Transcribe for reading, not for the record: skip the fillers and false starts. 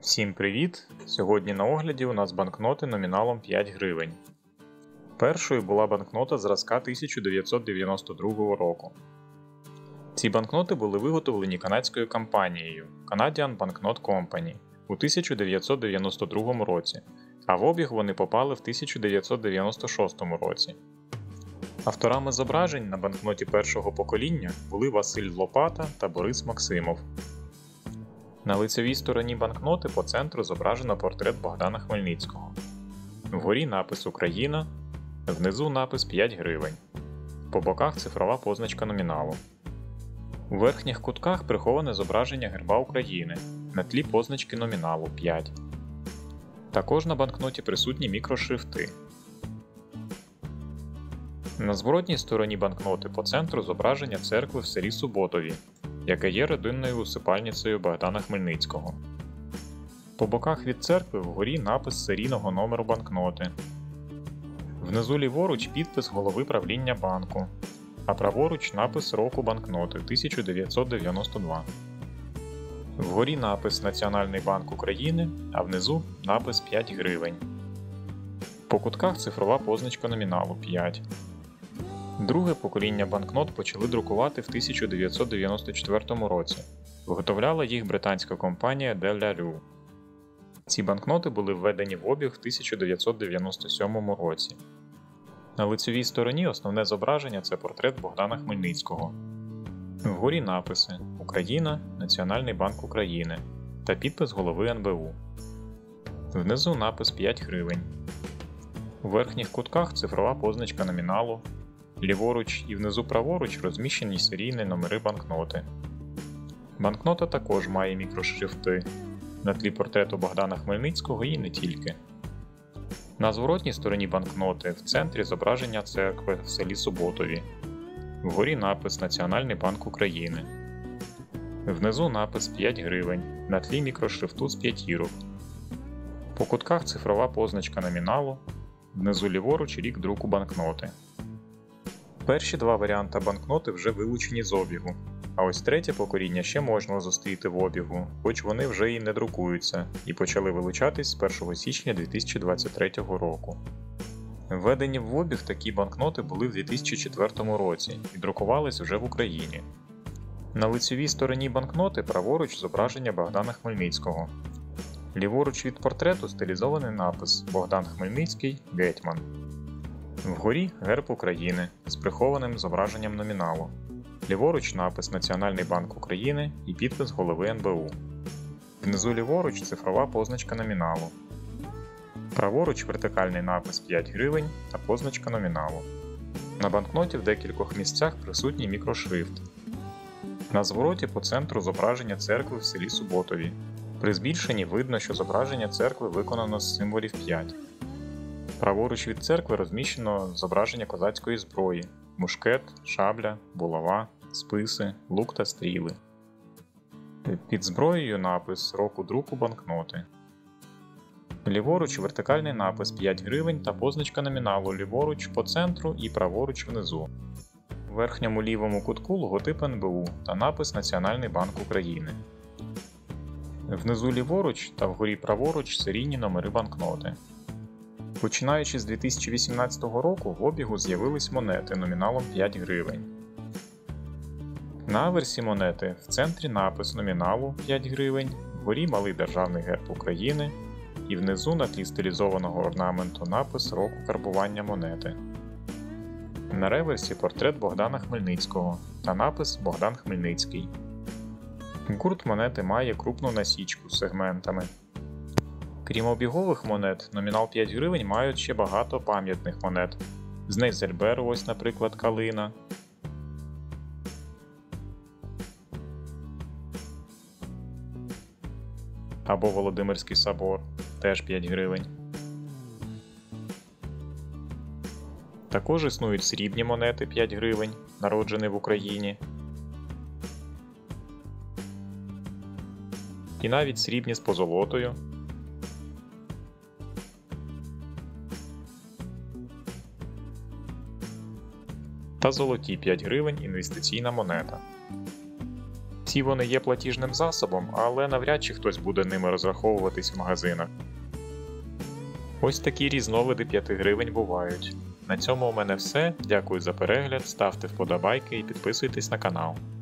Всім привіт! Сьогодні на огляді у нас банкноти номіналом 5 гривень. Першою була банкнота зразка 1992 року. Ці банкноти були виготовлені канадською компанією Canadian Banknote Company у 1992 році, а в обіг вони попали в 1996 році. Авторами зображень на банкноті першого покоління були Василь Лопата та Борис Максимов. На лицевій стороні банкноти по центру зображено портрет Богдана Хмельницького. Вгорі напис «Україна», внизу напис 5 гривень. По боках цифрова позначка номіналу. У верхніх кутках приховане зображення герба України на тлі позначки номіналу 5. Також на банкноті присутні мікрошрифти. На зворотній стороні банкноти по центру зображення церкви в селі Суботові, яка є родинною усипальницею Богдана Хмельницького. По боках від церкви вгорі напис серійного номеру банкноти. Внизу ліворуч підпис голови правління банку, а праворуч напис року банкноти 1992. Вгорі напис Національний банк України, а внизу напис 5 гривень. По кутках цифрова позначка номіналу 5. Друге покоління банкнот почали друкувати в 1994 році. Виготовляла їх британська компанія De La Rue. Ці банкноти були введені в обіг в 1997 році. На лицевій стороні основне зображення – це портрет Богдана Хмельницького. Вгорі написи «Україна», «Національний банк України» та підпис голови НБУ. Внизу напис 5 гривень. У верхніх кутках цифрова позначка номіналу. Ліворуч і внизу праворуч розміщені серійні номери банкноти. Банкнота також має мікрошрифти на тлі портрету Богдана Хмельницького і не тільки. На зворотній стороні банкноти в центрі зображення церкви в селі Суботові. Вгорі напис «Національний банк України». Внизу напис 5 гривень на тлі мікрошрифту з п'ятірок. По кутках цифрова позначка номіналу, внизу ліворуч рік друку банкноти. Перші два варіанти банкноти вже вилучені з обігу, а ось третє покоління ще можна зустріти в обігу, хоч вони вже і не друкуються, і почали вилучатись з 1 січня 2023 року. Введені в обіг такі банкноти були в 2004 році і друкувались вже в Україні. На лицевій стороні банкноти праворуч зображення Богдана Хмельницького. Ліворуч від портрету стилізований напис «Богдан Хмельницький, гетьман». Вгорі герб України з прихованим зображенням номіналу. Ліворуч напис «Національний банк України» і підпис голови НБУ. Внизу ліворуч цифрова позначка номіналу. Праворуч вертикальний напис 5 гривень та позначка номіналу. На банкноті в декількох місцях присутній мікрошрифт. На звороті по центру зображення церкви в селі Суботові. При збільшенні видно, що зображення церкви виконано з символів 5. Праворуч від церкви розміщено зображення козацької зброї – мушкет, шабля, булава, списи, лук та стріли. Під зброєю напис року друку банкноти. Ліворуч вертикальний напис 5 гривень та позначка номіналу ліворуч по центру і праворуч внизу. У верхньому лівому кутку логотип НБУ та напис «Національний банк України». Внизу ліворуч та вгорі праворуч серійні номери банкноти. Починаючи з 2018 року в обігу з'явились монети номіналом 5 гривень. На аверсі монети в центрі напис номіналу 5 гривень, вгорі малий державний герб України і внизу на тлі стилізованого орнаменту напис року карбування монети. На реверсі портрет Богдана Хмельницького та напис «Богдан Хмельницький». Гурт монети має крупну насічку з сегментами. Крім обігових монет, номінал 5 гривень мають ще багато пам'ятних монет. З Нейзельберу, ось, наприклад, калина. Або Володимирський собор, теж 5 гривень. Також існують срібні монети 5 гривень, народжені в Україні. І навіть срібні з позолотою. Та золоті 5 гривень інвестиційна монета. Всі вони є платіжним засобом, але навряд чи хтось буде ними розраховуватись в магазинах. Ось такі різновиди 5 гривень бувають. На цьому у мене все. Дякую за перегляд, ставте вподобайки і підписуйтесь на канал.